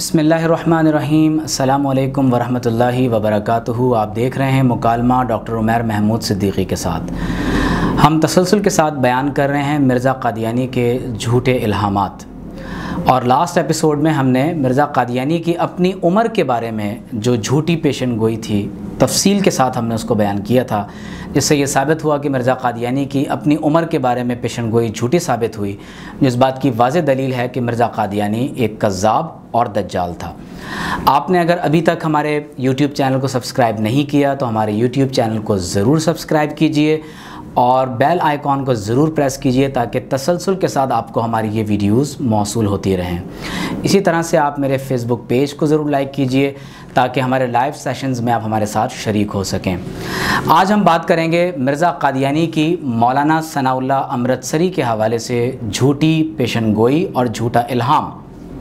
बिस्मिल्लाहिर्रहमानिर्रहीम। अस्सलामु अलैकुम वरहमतुल्लाहि वबरकातुहू। आप देख रहे हैं मुकालमा डॉक्टर उमैर महमूद सिद्दीकी के साथ। हम तसलसल के साथ बयान कर रहे हैं मिर्ज़ा क़ादियानी के झूठे इल्हामात। और लास्ट एपिसोड में हमने मिर्ज़ा क़ादियानी की अपनी उम्र के बारे में जो झूठी पेशन गोई थी तफसील के साथ हमने उसको बयान किया था, जिससे ये साबित हुआ कि मिर्ज़ा क़ादियानी की अपनी उम्र के बारे में पेशन गोई झूठी साबित हुई, जिस बात की वाज़ेह दलील है कि मिर्ज़ा क़ादियानी एक कज़्ज़ाब और दज्जाल था। आपने अगर अभी तक हमारे YouTube चैनल को सब्सक्राइब नहीं किया तो हमारे YouTube चैनल को ज़रूर सब्सक्राइब कीजिए और बेल आइकॉन को ज़रूर प्रेस कीजिए ताकि तसलसल के साथ आपको हमारी ये वीडियोस मौसूल होती रहें। इसी तरह से आप मेरे फेसबुक पेज को ज़रूर लाइक कीजिए ताकि हमारे लाइव सेशंस में आप हमारे साथ शरीक हो सकें। आज हम बात करेंगे मिर्ज़ा क़ादियानी की मौलाना सनाउल्लाह अमृतसरी के हवाले से झूठी पेशन गोई और झूठा इल्हाम।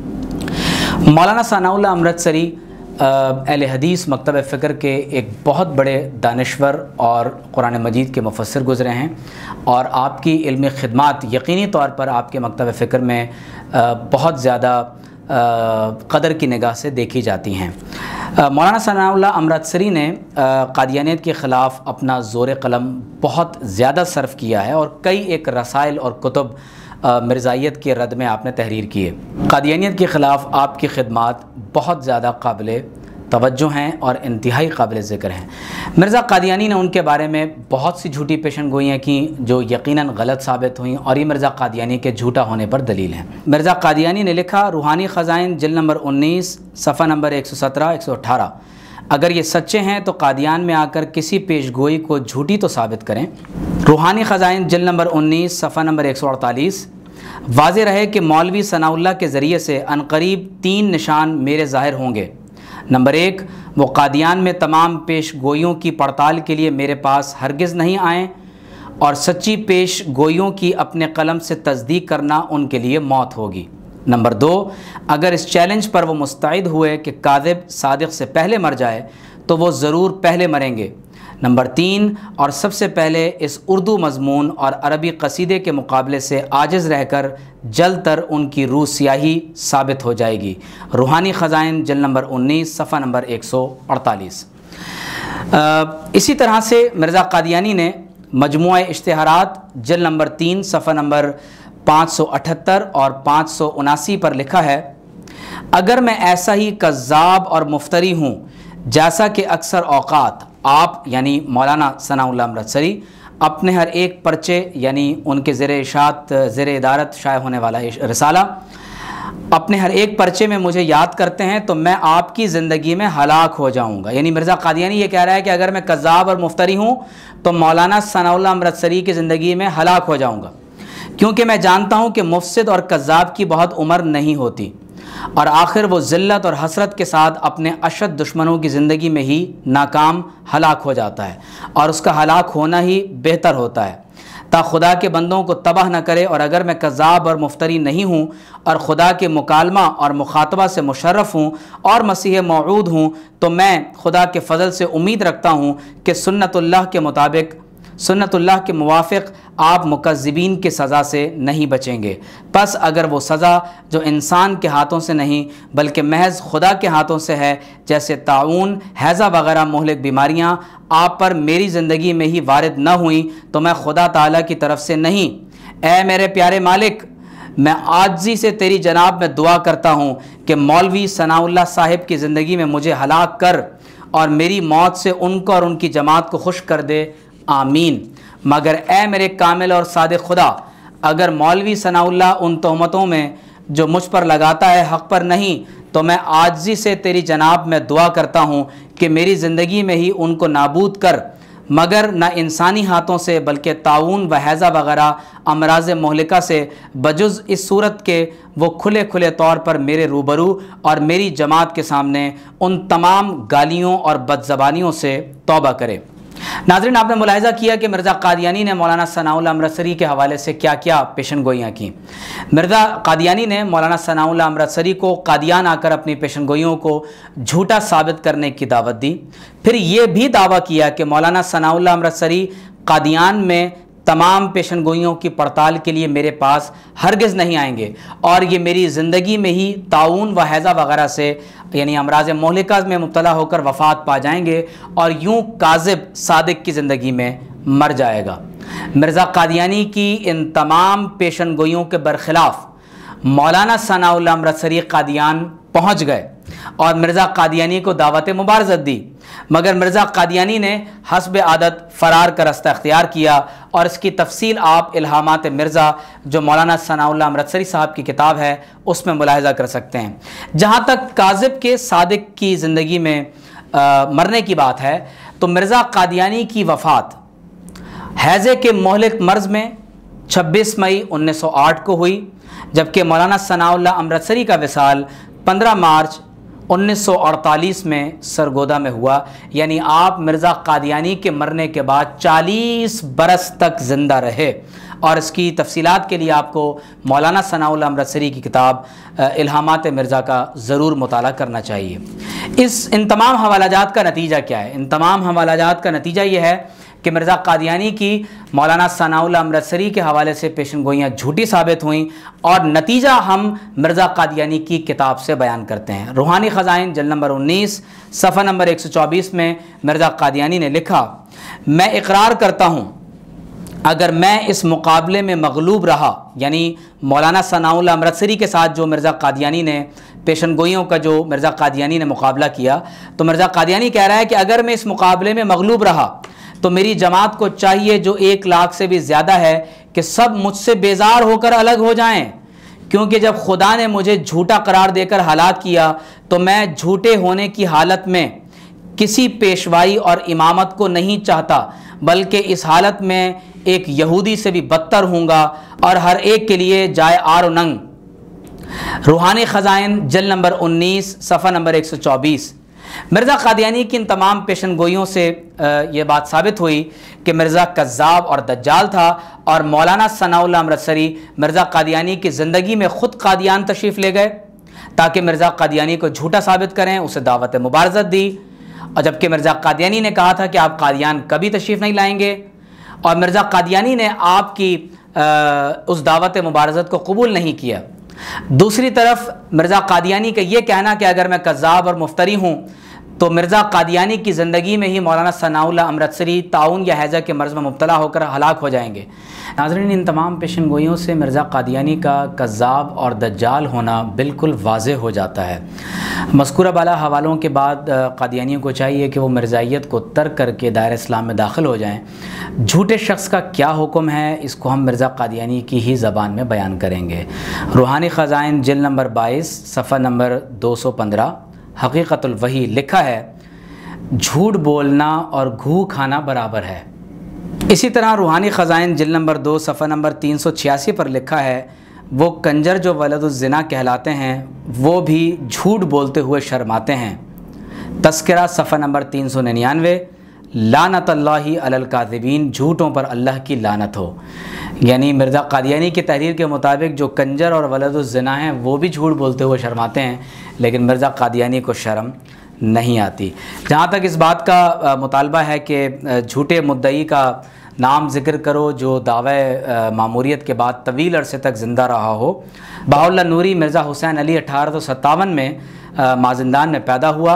मौलाना सनाउल्लाह अमृतसरी अहले हदीस मकतब फ़िक्र के एक बहुत बड़े दानिश्वर और कुरान मजीद के मुफस्सिर गुज़रे हैं और आपकी इल्मी खिदमात यकीनी तौर पर आपके मकतब फ़िक्र में बहुत ज़्यादा क़दर की निगाह से देखी जाती हैं। मौलाना सनाउल्लाह अमृतसरी ने क़ादियानियत के ख़िलाफ़ अपना ज़ोर क़लम बहुत ज़्यादा सर्फ किया है और कई एक रसाइल और कुतुब मिर्ज़ाइयत के रद्द में आपने तहरीर किए। क़ादियानियत के ख़िलाफ़ आपकी खिदमात बहुत ज़्यादा काबिल तवज्जो हैं और इंतहाई काबिल ज़िक्र हैं। मिर्ज़ा क़ादियानी ने उनके बारे में बहुत सी झूठी पेशन गोइयाँ की जो यकीनन गलत साबित हुई और ये मिर्ज़ा क़ादियानी के झूठा होने पर दलील हैं। मिर्ज़ा क़ादियानी ने लिखा, रूहानी ख़ज़ाइन जिल्द नंबर 19 सफ़ा नंबर 117-118, अगर ये सच्चे हैं तो कादियान में आकर किसी पेशगोई को झूठी तो साबित करें। रूहानी ख़ज़ाइन जिल्द नंबर 19 सफ़ा नंबर 148, वाज़ेह रहे कि मौलवी सनाउल्लाह के ज़रिए से अनकरीब 3 निशान मेरे ज़ाहिर होंगे। नंबर 1, वो कादियान में तमाम पेश गोइयों की पड़ताल के लिए मेरे पास हरगिज़ नहीं आएँ और सच्ची पेश गोइयों की अपने कलम से तस्दीक करना उनके लिए मौत होगी। नंबर 2, अगर इस चैलेंज पर वो मुस्तैद हुए कि काज़िब सादिक़ से पहले मर जाए तो वो ज़रूर पहले मरेंगे। नंबर 3, और सबसे पहले इस उर्दू मज़मून और अरबी क़सीदे के मुकाबले से आजिज़ रहकर जल्द तर उनकी रूह सियाही साबित हो जाएगी। रूहानी ख़ज़ाइन जिल्द नंबर 19 सफ़ा नंबर 148। इसी तरह से मिर्ज़ा क़ादियानी ने मजमूआ इश्तिहारात जिल्द नंबर 3 सफ़ा नंबर 578 और 579 पर लिखा है, अगर मैं ऐसा ही कज़्ज़ाब और मुफ्तरी हूँ जैसा कि अक्सर औक़ात आप यानी मौलाना सनाउल्लाह अमृतसरी अपने हर एक पर्चे यानी उनके ज़ेर इदारत शाये होने वाला रिसाला अपने हर एक पर्चे में मुझे याद करते हैं तो मैं आपकी ज़िंदगी में हलाक हो जाऊँगा। यानी मिर्ज़ा क़ादियानी ये कह रहा है कि अगर मैं कज़्ज़ाब और मुफ्तरी हूँ तो मौलाना सनाउल्लाह अमृतसरी की ज़िंदगी में हलाक हो जाऊँगा, क्योंकि मैं जानता हूँ कि मुफ़सिद और कज़्ज़ाब की बहुत उम्र नहीं होती और आखिर वो ज़िल्लत और हसरत के साथ अपने अशद दुश्मनों की ज़िंदगी में ही नाकाम हलाक हो जाता है और उसका हलाक होना ही बेहतर होता है ता खुदा के बंदों को तबाह न करे। और अगर मैं कज़्ज़ाब और मुफ्तरी नहीं हूँ और खुदा के मुकालमा और मुखातबा से मुशर्रफ हूँ और मसीह मौऊद हूँ तो मैं खुदा के फ़ज़ल से उम्मीद रखता हूँ कि सुन्नतुल्लाह के मुताबिक सुन्नतुल्लाह के मुवाफ़िक़ आप मुकज़्ज़िबीन की सज़ा से नहीं बचेंगे। बस अगर वो सज़ा जो इंसान के हाथों से नहीं बल्कि महज खुदा के हाथों से है, जैसे ताऊन, हैज़ा वगैरह मुहलिक बीमारियाँ आप पर मेरी ज़िंदगी में ही वारिद न हुई तो मैं खुदा ताला की तरफ से नहीं। ऐ मेरे प्यारे मालिक, मैं आजिज़ी से तेरी जनाब में दुआ करता हूँ कि मौलवी सनाउल्लाह साहिब की ज़िंदगी में मुझे हलाक कर और मेरी मौत से उनको और उनकी जमात को खुश कर दे, आमीन। मगर ए मेरे कामिल और सादिक खुदा, अगर मौलवी सनाउल्लाह उन तहमतों में जो मुझ पर लगाता है हक़ पर नहीं तो मैं आजिज़ी से तेरी जनाब में दुआ करता हूँ कि मेरी ज़िंदगी में ही उनको नाबूद कर, मगर न इंसानी हाथों से बल्कि ताऊन व हैज़ा वगैरह अमराज़ मोहलिका से, बजुज़ इस सूरत के वो खुले खुले तौर पर मेरे रूबरू और मेरी जमात के सामने उन तमाम गालियों और बदज़बानियों से तौबा करे। नाज़रीन, आपने मुलाहिज़ा किया कि मिर्ज़ा क़ादियानी ने मौलाना सनाउल्लाह अमृतसरी के हवाले से क्या क्या पेशन गोइयाँ की। मिर्ज़ा क़ादियानी ने मौलाना सनाउल्लाह अमृतसरी को कादियान आकर अपनी पेशन गोइयों को झूठा साबित करने की दावत दी। फिर ये भी दावा किया कि मौलाना सनाउल्लाह अमृतसरी कादियान में तमाम पेशन गोइयों की पड़ताल के लिए मेरे पास हरगिज़ नहीं आएंगे और ये मेरी ज़िंदगी में ही ताउन व हैज़ा वगैरह से यानी अमराज मोहलिका में मुब्तला होकर वफ़ात पा जाएंगे और यूँ काज़िब सादिक की ज़िंदगी में मर जाएगा। मिर्ज़ा क़ादियानी की इन तमाम पेशन गोइयों के बरखिलाफ़ मौलाना सनाउल्लाह अमरत्सरी क़ादियान पहुँच गए और मिर्ज़ा क़ादियानी को दावत मुबारज़त दी, मगर मिर्ज़ा क़ादियानी ने हस्ब आदत फ़रार का रास्ता इख्तियार किया और इसकी तफसील आप इल्हामात मिर्ज़ा जो मौलाना सनाउल्लाह अमरत्सरी साहब की किताब है उसमें मुलाहिज़ा कर सकते हैं। जहाँ तक काज़िब के सादिक की ज़िंदगी में मरने की बात है तो मिर्ज़ा क़ादियानी की वफ़ात हैज़े के मोहलिक मर्ज़ में 26 मई 1908 को हुई, जबकि मौलाना सनाउल्लाह अमरत्सरी का विसाल 15 मार्च 1948 में सरगोदा में हुआ। यानी आप मिर्ज़ा क़ादियानी के मरने के बाद 40 बरस तक ज़िंदा रहे और इसकी तफसीलात के लिए आपको मौलाना सनाउल्लाह अमरत्सरी की किताब इल्हामात मिर्ज़ा का ज़रूर मुताला करना चाहिए। इन तमाम हवालाजात का नतीजा क्या है? इन तमाम हवालाजात का नतीजा ये है कि मिर्ज़ा क़ादियानी की मौलाना सनाउल्लाह अमरत्सरी के हवाले से पेशन गोइयाँ झूठी साबित हुईं और नतीजा हम मिर्ज़ा क़ादियानी की किताब से बयान करते हैं। रूहानी ख़ज़ाइन जल्द नंबर 19 सफ़ा नंबर 124 में मिर्ज़ा क़ादियानी ने लिखा, मैं इकरार करता हूँ अगर मैं इस मुकाबले में मगलूब रहा, यानी मौलाना सनाउल्लाह अमरत्सरी के साथ जो मिर्ज़ा क़ादियानी ने पेशन गोइयों का जो मिर्ज़ा क़ादियानी ने मुकाबला किया, तो मिर्ज़ा क़ादियानी कह रहा है कि अगर मैं इस मुकाबले में मगलूब रहा तो मेरी जमात को चाहिए जो 1 लाख से भी ज़्यादा है कि सब मुझसे बेजार होकर अलग हो जाएं, क्योंकि जब खुदा ने मुझे झूठा करार देकर हलाक किया तो मैं झूठे होने की हालत में किसी पेशवाई और इमामत को नहीं चाहता, बल्कि इस हालत में एक यहूदी से भी बदतर हूँगा और हर एक के लिए जाए आर व नंग। रूहानी ख़ज़ाइन जल्द नंबर 19 सफ़ा नंबर 124। मिर्ज़ा क़ादियानी की इन तमाम पेशन गोइयों से ये बात साबित हुई कि मिर्ज़ा कज़्ज़ाब और दज्जाल था और मौलाना सनाउल्लाह अमरत्सरी मिर्ज़ा क़ादियानी की ज़िंदगी में ख़ुद क़ादियान तशरीफ़ ले गए ताकि मिर्ज़ा क़ादियानी को झूठा साबित करें, उसे दावत मुबारज़त दी, और जबकि मिर्ज़ा क़ादियानी ने कहा था कि आप क़ादियान कभी तशरीफ़ नहीं लाएंगे और मिर्ज़ा क़ादियानी ने आपकी उस दावत मुबारज़त को कबूल नहीं किया। दूसरी तरफ मिर्ज़ा क़ादियानी का ये कहना कि अगर मैं कज़्ज़ाब और मुफ्तरी हूँ तो मिर्ज़ा क़ादियानी की ज़िंदगी में ही मौलाना सनाउल्लाह अमरत्सरी ताउन या हैज़ा के मर्ज़ में मुब्तला होकर हलाक हो जाएंगे। नाज़रीन, इन तमाम पेशन गोइयों से मिर्ज़ा क़ादियानी का कज़्ज़ाब और दज्जाल होना बिल्कुल वाज़े हो जाता है। मज़कूरा बाला हवालों के बाद क़ादियानियों को चाहिए कि वो मिर्ज़ाइयत को तर्क करके दायरा इस्लाम में दाखिल हो जाएँ। झूठे शख्स का क्या हुक्म है, इसको हम मिर्ज़ा क़ादियानी की ही ज़बान में बयान करेंगे। रूहानी ख़ज़ाइन जिल्द नंबर 22 सफ़ा नंबर 215 हकीकतुल वही लिखा है, झूठ बोलना और घू खाना बराबर है। इसी तरह रूहानी ख़ज़ाइन जिल्द नंबर 2 सफ़ा नंबर 386 पर लिखा है, वो कंजर जो वलदुज़्ज़िना कहलाते हैं वो भी झूठ बोलते हुए शर्माते हैं। तज़किरा सफ़ा नंबर 399 लानतल्लाहि अलल काज़िबीन, झूठों पर अल्लाह की लानत हो। यानी मिर्ज़ा क़ादियानी की तहरीर के मुताबिक जो कंजर और वलदुज़्ज़िना हैं वो भी झूठ बोलते हुए शर्माते हैं, लेकिन मिर्ज़ा क़ादियानी को शर्म नहीं आती। जहाँ तक इस बात का मुतालबा है कि झूठे मुद्दई का नाम ज़िक्र करो जो दावे मामूरियत के बाद तवील अरसे तक ज़िंदा रहा हो। Baha'u'llah Nuri Mirza Hussain Ali 1857 में माजिंदान में पैदा हुआ।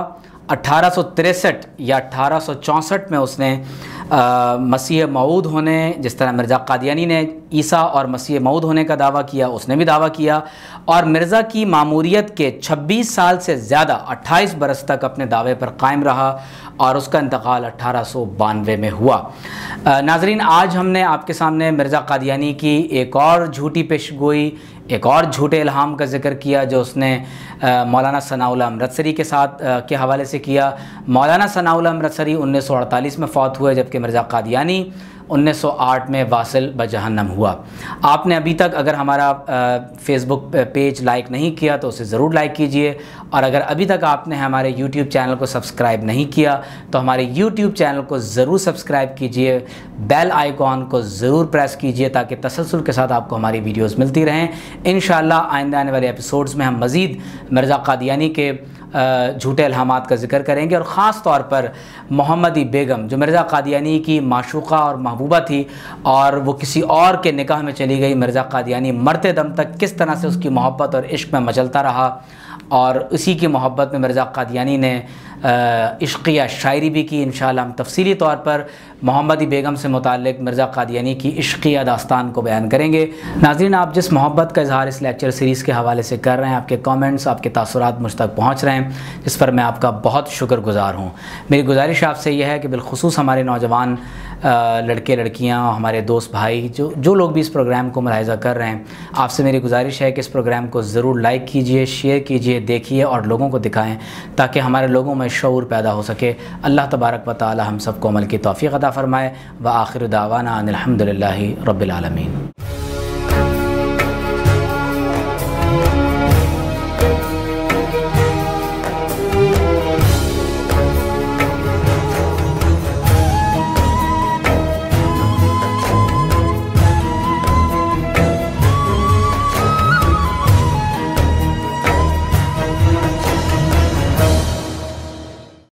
1863 या 1864 में उसने मसीह मऊद होने, जिस तरह मिर्ज़ा क़ादियानी ने ईसा और मसीह मऊद होने का दावा किया, उसने भी दावा किया और मिर्ज़ा की मामूरियत के 26 साल से ज़्यादा 28 बरस तक अपने दावे पर कायम रहा और उसका इंतकाल 1892 में हुआ। नाज़रीन, आज हमने आपके सामने मिर्ज़ा क़ादियानी की एक और झूठी पेशगोई, एक और झूठे इल्हाम का ज़िक्र किया जो उसने मौलाना सनाउल्लाह अमरत्सरी के साथ के हवाले से किया। मौलाना सनाउल्लाह अमरत्सरी 1948 में फ़ौत हुए, जबकि मिर्ज़ा क़ादियानी 1908 में वासिल बजहन्नम हुआ। आपने अभी तक अगर हमारा फ़ेसबुक पेज लाइक नहीं किया तो उसे ज़रूर लाइक कीजिए, और अगर अभी तक आपने हमारे यूट्यूब चैनल को सब्सक्राइब नहीं किया तो हमारे यूट्यूब चैनल को ज़रूर सब्सक्राइब कीजिए, बेल आइकॉन को ज़रूर प्रेस कीजिए ताकि तसलसल के साथ आपको हमारी वीडियोज़ मिलती रहें। इंशाअल्लाह आइंदा आने वाले एपिसोड्स में हम मज़ीद मिर्ज़ा क़ादियानी के جھوٹے الہامات کا ذکر کریں گے، اور خاص طور پر محمدی بیگم جو مرزا قادیانی کی معشوقہ اور محبوبہ تھی اور وہ کسی اور کے نکاح میں چلی گئی، مرزا قادیانی مرتے دم تک کس طرح سے اس کی محبت اور عشق میں مچلتا رہا، اور اسی کی محبت میں مرزا قادیانی نے عشقیہ شاعری بھی کی۔ انشاءاللہ ہم تفصیلی طور پر محمدی بیگم سے متعلق مرزا قادیانی کی عشقیہ داستان کو بیان کریں گے۔ ناظرین، آپ جس محبت کا اظہار اس لیکچر سیریز کے حوالے سے کر رہے ہیں، آپ کے کامنٹس، آپ کے تاثرات مجھ تک پہنچ رہے ہیں، جس پر میں آپ کا بہت شکر گزار ہوں۔ میری گزارش آپ سے یہ ہے کہ بالخصوص ہمارے نوجوان لڑکے لڑکیاں، ہمارے دوست بھائی، جو لوگ بھی اس پروگرام کو ملاحظہ کر رہے ہیں، آپ سے میری گزارش ہے کہ اس پروگرام کو ضرور لائک کیجئے، شیئر کیجئے، دیکھیے اور لوگوں کو دکھائیں تاکہ ہمارے لوگوں میں شعور پیدا ہو سکے۔ اللہ تبارک و تعالی ہم سب کو عمل کی توفیق عطا فرمائے۔ وآخر دعوانا ان الحمد للہ رب العالمین۔